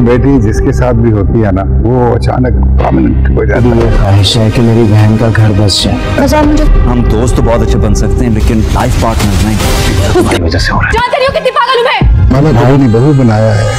बेटी जिसके साथ भी होती है ना, वो अचानक परमानेंट हो जाती है। ख्वाहिश है कि मेरी बहन का घर बस जाए। मुझे हम दोस्त तो बहुत अच्छे बन सकते हैं, लेकिन लाइफ पार्टनर नहीं। तुम्हारी वजह से हो रहा है। जानते नहीं हो कितनी पागल हूं मैं। मैंने भाई ने बहू बनाया है,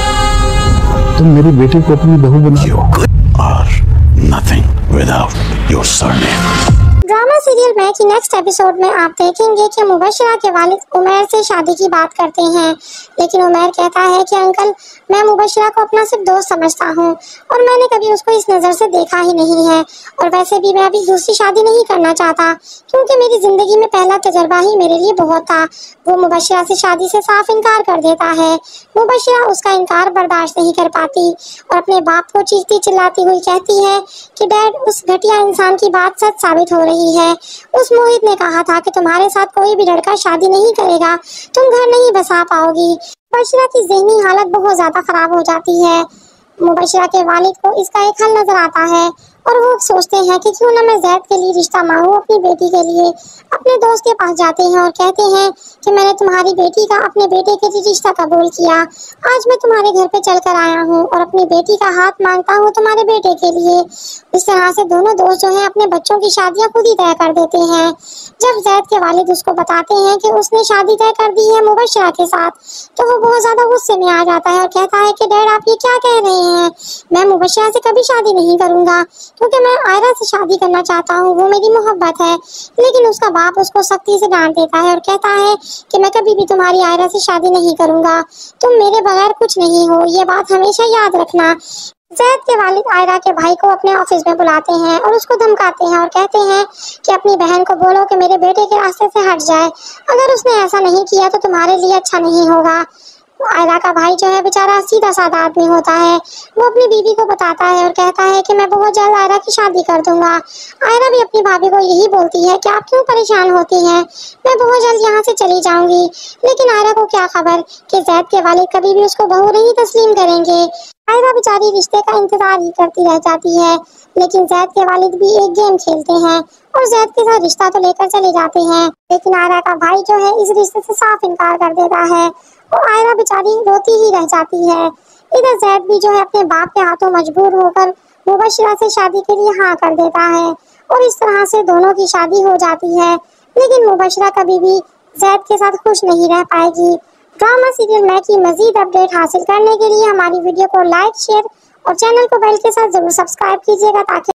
तुम मेरी बेटी को अपनी बहू बना। You are nothing without your surname. Drama serial मैं की नेक्स्ट एपिसोड में आप देखेंगे कि मुबशिरा के वालिद उमैर से शादी की बात करते हैं, लेकिन उमैर कहता है कि अंकल, मैं मुबशिरा को अपना सिर्फ दोस्त समझता हूँ और मैंने कभी उसको इस नज़र से देखा ही नहीं है, और वैसे भी मैं अभी दूसरी शादी नहीं करना चाहता क्योंकि मेरी ज़िंदगी में पहला तजर्बा ही मेरे लिए बहुत था। वो मुबशिरा से शादी से साफ इनकार कर देता है। मुबशिरा उसका इनकार बर्दाश्त नहीं कर पाती और अपने बाप को चीखती चिल्लाती हुई कहती है कि डैड, उस घटिया इंसान की बात सच साबित हो रही है। उस मोहित ने कहा था कि तुम्हारे साथ कोई भी लड़का शादी नहीं करेगा, तुम घर नहीं बसा पाओगी। मुबशिरा की ज़हनी हालत बहुत ज़्यादा ख़राब हो जाती है। मुबशिरा के वालिद को इसका एक हल नज़र आता है और वो सोचते हैं कि क्यों ना मैं ज़ैद के लिए रिश्ता मांगूं अपनी बेटी के लिए। अपने दोस्त के पास जाते हैं और कहते हैं कि मैंने तुम्हारी बेटी का अपने बेटे के लिए रिश्ता कबूल किया। आज मैं तुम्हारे घर पे चल कर आया हूँ और अपनी बेटी का हाथ मांगता हूँ तुम्हारे बेटे के लिए। इस तरह से दोनों दोस्त जो हैं अपने बच्चों की शादियाँ खुद ही तय कर देते हैं। जब ज़ैद के वालिद उसको बताते हैं कि उसने शादी तय कर दी है मुबशिरा के साथ, तो वो बहुत ज़्यादा गुस्से में आ जाता है और कहता है कि डैड, आप ये क्या कह रहे हैं? मैं मुबशिरा से कभी शादी नहीं करूँगा क्योंकि मैं आयरा से शादी करना चाहता हूँ, वो मेरी मोहब्बत है। लेकिन उसका बाप उसको सख्ती से डांट देता है और कहता है कि मैं कभी भी तुम्हारी आयरा से शादी नहीं करूँगा, तुम मेरे बगैर कुछ नहीं हो, ये बात हमेशा याद रखना। ज़ैद के वालिद आयरा के भाई को अपने ऑफिस में बुलाते हैं और उसको धमकाते हैं और कहते हैं कि अपनी बहन को बोलो कि मेरे बेटे के रास्ते से हट जाए, अगर उसने ऐसा नहीं किया तो तुम्हारे लिए अच्छा नहीं होगा। आयरा का भाई जो है बेचारा सीधा साधा आदमी होता है। वो अपनी बीवी को बताता है और कहता है कि मैं बहुत जल्द आयरा की शादी कर दूंगा। आयरा भी अपनी भाभी को यही बोलती है कि आप क्यों परेशान होती हैं, मैं बहुत जल्द यहाँ से चली जाऊंगी। लेकिन आयरा को क्या खबर कि ज़ैद के वालिद कभी भी उसको बहू नहीं तस्लीम करेंगे। आयरा बेचारी रिश्ते का इंतजार ही करती रह जाती है, लेकिन ज़ैद के वालिद भी एक गेम खेलते हैं और ज़ैद के साथ रिश्ता तो लेकर चले जाते हैं। लेकिन आयरा का भाई जो है इस रिश्ते से साफ इनकार कर देता है और आयरा बेचारी रोती ही रह जाती है। इधर ज़ैद भी जो है अपने बाप के हाथों मजबूर होकर मुबशिरा से शादी के लिए हाँ कर देता है और इस तरह से दोनों की शादी हो जाती है। लेकिन मुबशिरा कभी भी ज़ैद के साथ खुश नहीं रह पाएगी। ड्रामा सीरियल मैं की मजीद अपडेट हासिल करने के लिए हमारी वीडियो को लाइक, शेयर और चैनल को बेल के साथ जरूर सब्सक्राइब कीजिएगा ताकि